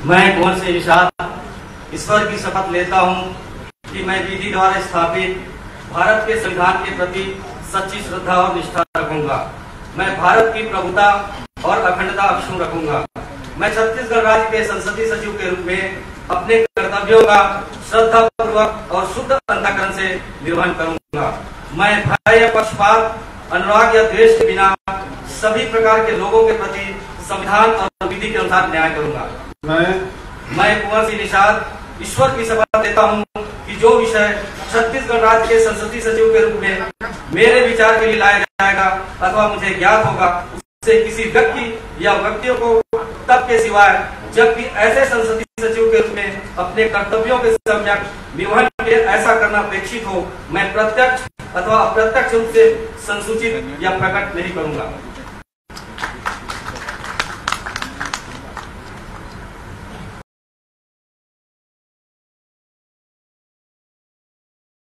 मैं कुंवर सिंह निषाद ईश्वर की शपथ लेता हूँ कि मैं विधि द्वारा स्थापित भारत के संविधान के प्रति सच्ची श्रद्धा और निष्ठा रखूंगा। मैं भारत की प्रभुता और अखंडता अक्षुण्ण रखूंगा। मैं छत्तीसगढ़ राज्य के संसदीय सचिव के रूप में अपने कर्तव्यों का श्रद्धापूर्वक और शुद्ध अंतःकरण से निर्वहन करूंगा। मैं भय या पक्षपात, अनुराग या द्वेष के बिना सभी प्रकार के लोगों के प्रति संविधान और विधि के अनुसार न्याय करूंगा। मैं कुंवर सिंह निषाद ईश्वर की शपथ लेता हूँ कि जो विषय छत्तीसगढ़ राज्य के संसदीय सचिव के रूप में मेरे विचार के लिए लाया जाएगा अथवा मुझे ज्ञात होगा, उससे किसी व्यक्ति या व्यक्तियों को तब के सिवाय जबकि ऐसे संसदीय सचिव के रूप में अपने कर्तव्यों के सम्यक निर्वहन के ऐसा करना अपेक्षित हो, मैं प्रत्यक्ष अथवा अप्रत्यक्ष रूप से संसूचित या प्रकट नहीं करूंगा।